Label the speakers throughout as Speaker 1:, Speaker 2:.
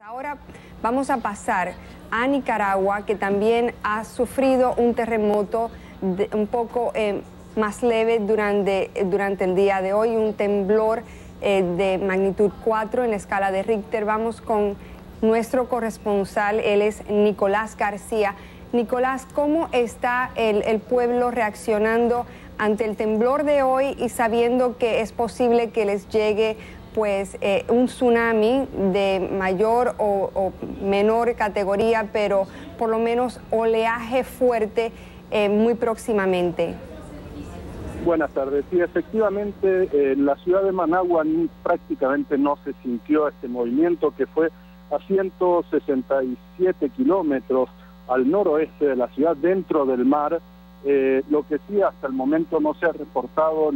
Speaker 1: Ahora vamos a pasar a Nicaragua, que también ha sufrido un terremoto un poco más leve durante el día de hoy, un temblor de magnitud 4 en la escala de Richter. Vamos con nuestro corresponsal, él es Nicolás García. Nicolás, ¿cómo está el pueblo reaccionando ante el temblor de hoy y sabiendo que es posible que les llegue un tsunami de mayor o menor categoría, pero por lo menos oleaje fuerte muy próximamente?
Speaker 2: Buenas tardes. Sí, efectivamente, en la ciudad de Managua prácticamente no se sintió este movimiento, que fue a 167 kilómetros al noroeste de la ciudad, dentro del mar. Lo que sí, hasta el momento no se ha reportado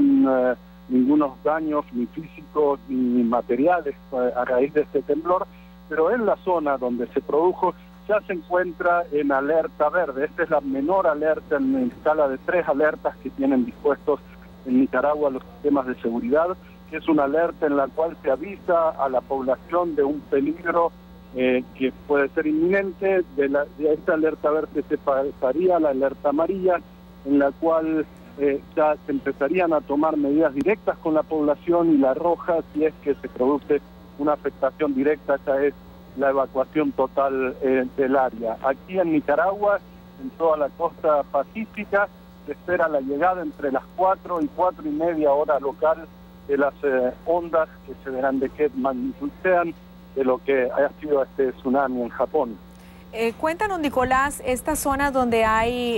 Speaker 2: ningunos daños ni físicos ni materiales a raíz de este temblor, pero en la zona donde se produjo ya se encuentra en alerta verde. Esta es la menor alerta en escala de 3 alertas que tienen dispuestos en Nicaragua los sistemas de seguridad, que es una alerta en la cual se avisa a la población de un peligro que puede ser inminente. De esta alerta verde se pasaría a la alerta amarilla, en la cual ya se empezarían a tomar medidas directas con la población, y la roja, si es que se produce una afectación directa, ya es la evacuación total del área. Aquí en Nicaragua, en toda la costa pacífica, se espera la llegada entre las 4 y 4:30 hora local de las ondas que se verán de qué magnitud sean, de lo que haya sido este tsunami en Japón.
Speaker 3: Cuéntanos, Nicolás, estas zonas donde hay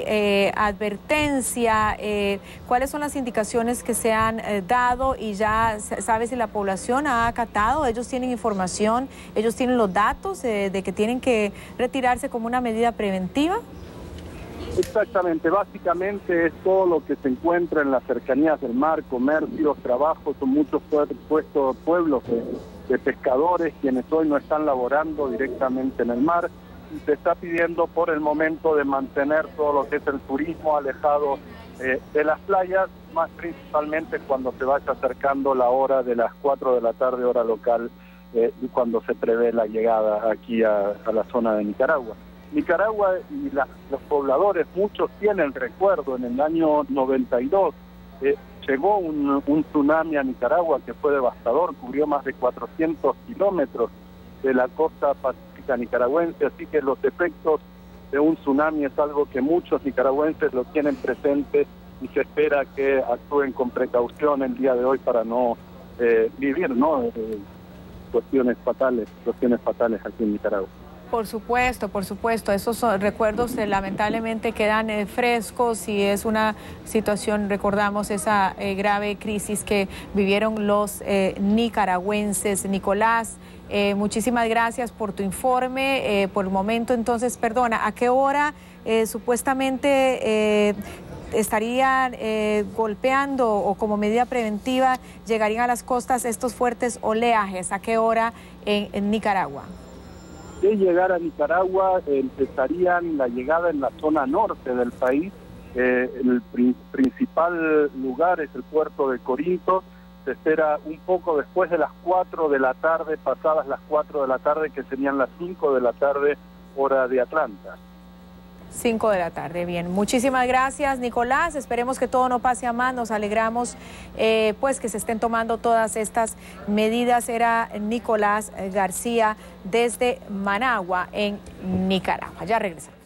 Speaker 3: advertencia, ¿cuáles son las indicaciones que se han dado? Y ya sabes si la población ha acatado, ellos tienen información, ellos tienen los datos de que tienen que retirarse como una medida preventiva.
Speaker 2: Exactamente, básicamente es todo lo que se encuentra en las cercanías del mar, comercios, trabajos. Son muchos pueblos de pescadores quienes hoy no están laborando directamente en el mar. Y se está pidiendo por el momento de mantener todo lo que es el turismo alejado de las playas, más principalmente cuando se vaya acercando la hora de las 4 de la tarde, hora local, y cuando se prevé la llegada aquí a la zona de Nicaragua. Nicaragua y los pobladores, muchos tienen recuerdo, en el año 92 llegó un tsunami a Nicaragua que fue devastador, cubrió más de 400 kilómetros de la costa pacífica nicaragüense, así que los efectos de un tsunami es algo que muchos nicaragüenses lo tienen presente, y se espera que actúen con precaución el día de hoy para no vivir cuestiones fatales aquí en Nicaragua.
Speaker 3: Por supuesto, esos recuerdos lamentablemente quedan frescos, y es una situación, recordamos esa grave crisis que vivieron los nicaragüenses. Nicolás, muchísimas gracias por tu informe. Por el momento, entonces, perdona, ¿a qué hora supuestamente estarían golpeando, o como medida preventiva llegarían a las costas estos fuertes oleajes? ¿A qué hora en Nicaragua?
Speaker 2: De llegar a Nicaragua, empezarían la llegada en la zona norte del país. El principal lugar es el puerto de Corinto. Se espera un poco después de las 4 de la tarde, pasadas las 4 de la tarde, que serían las 5 de la tarde, hora de Atlanta.
Speaker 3: 5 de la tarde, bien. Muchísimas gracias, Nicolás. Esperemos que todo no pase a más. Nos alegramos pues que se estén tomando todas estas medidas. Era Nicolás García desde Managua, en Nicaragua. Ya regresamos.